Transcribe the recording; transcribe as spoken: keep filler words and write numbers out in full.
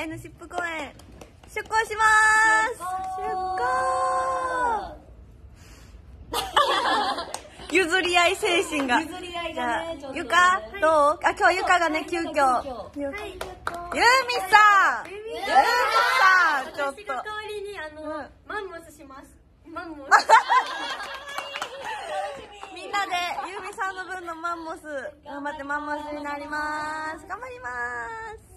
のしっぷ公園出港します出港譲り合い精神が譲り合いがね、 ゆかどう？あ、今日ゆかがね、急遽。 はいゆみさんゆみさんちょっと。 私が代わりに、あの、マンモスします。マンモス。 みんなで、ゆみさんの分のマンモス、頑張ってマンモスになります。頑張ります。